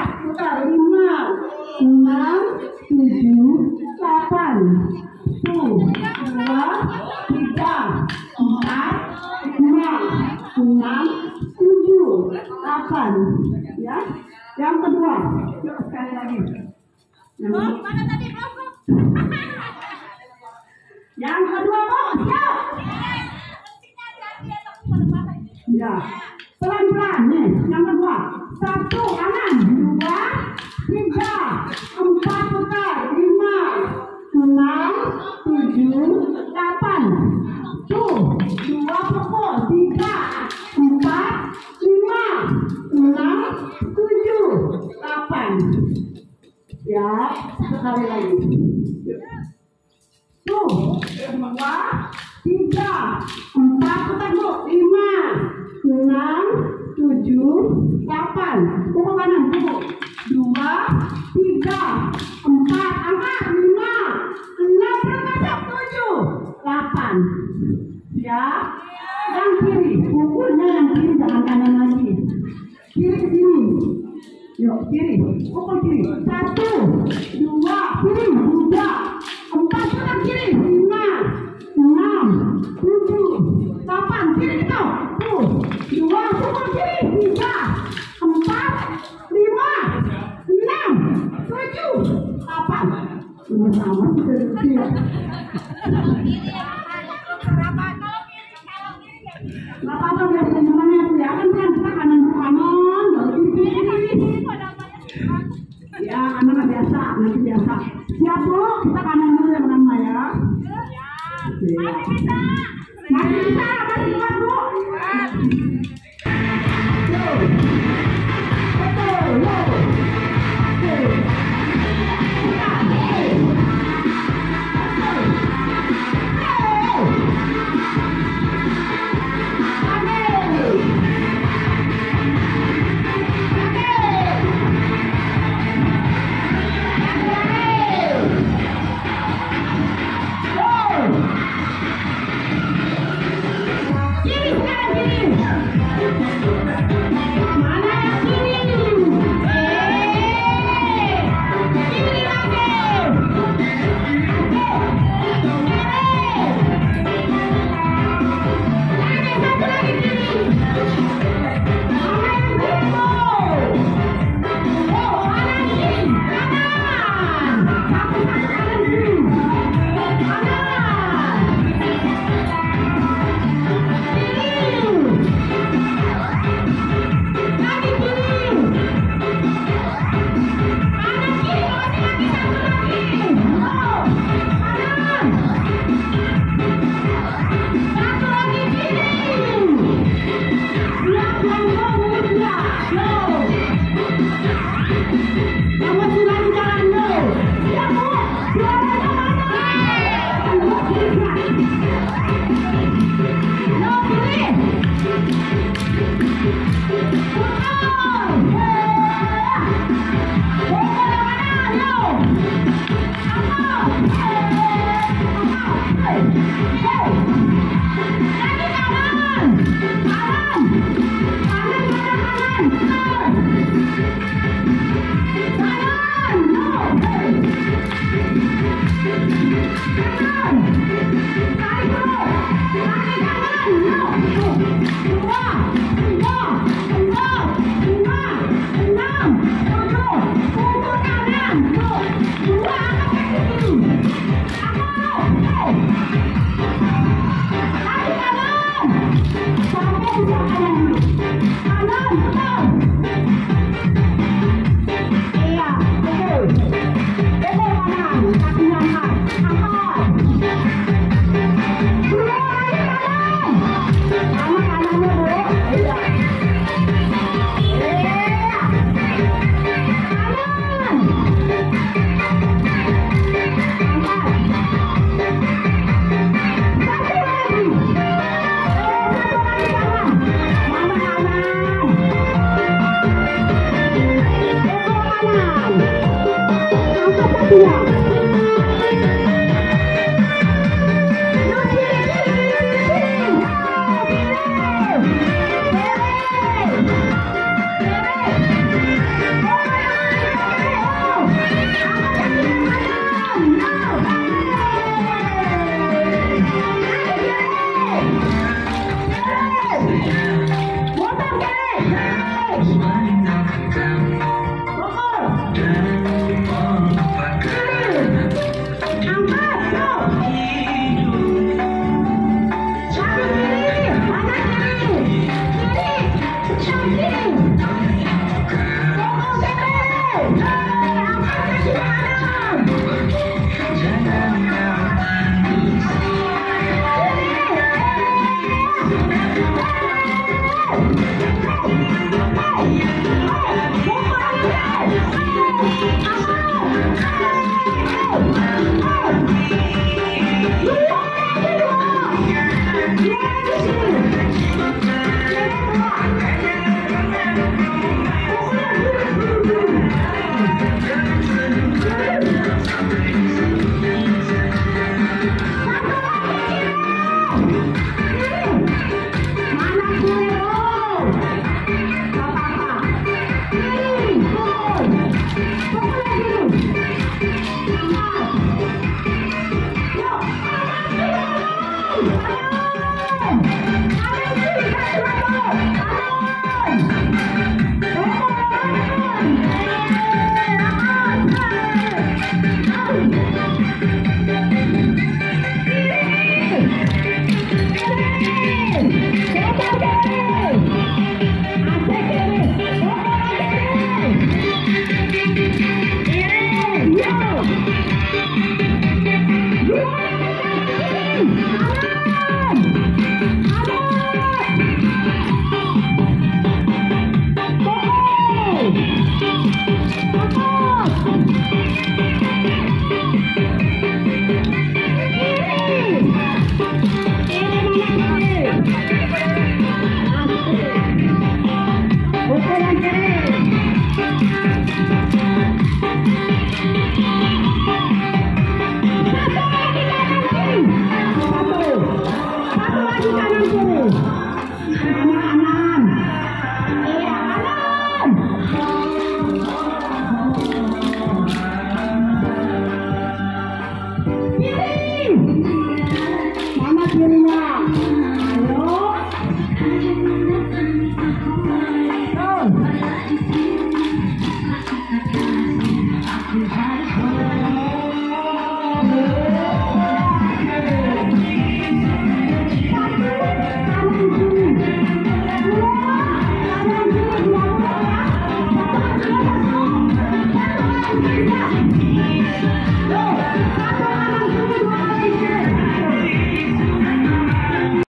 putar 5, 6, 7, 8. 1, 2, 3, 4, 5, 6, 7, 8. Ya. Yang kedua, yuk sekali lagi. Mana tadi kelompok? Yang kedua, Bos, siap. Ya, pelan-pelan nih. Yang kedua, 1 kanan, 2, 3, 4 putar, 5, 6, 7, 8. Tuh, 2 pukul, 3, 4, 5, 6, 7, 8. Ya, sekali lagi. Tuh, 2, 3, 4 putar bu, 5, 6, 7, 8. Pukul kanan, pukul 2, 3, 4, angkat 5, 6, berkasap 7, 8. Ya, yang kiri, pukulnya yang kiri, jangan kanan lagi. Kiri ke sini. Yuk, kiri, pukul kiri. 1, 2, kiri, 3, 4, putar kiri, 5, 6, 7, 8. Kiri kita. Tuh, 2, pukul kiri, 3, 4, 5, 6, 7, 8. Sama-sama kita ya. Nggak apa-apa, biar teman-teman ya kan kita kanan baru kiri. Ya, anak biasa, nanti biasa. Siap bu, kita kanan dulu yang pertama ya. Masih bisa, masih kuat bu. Go.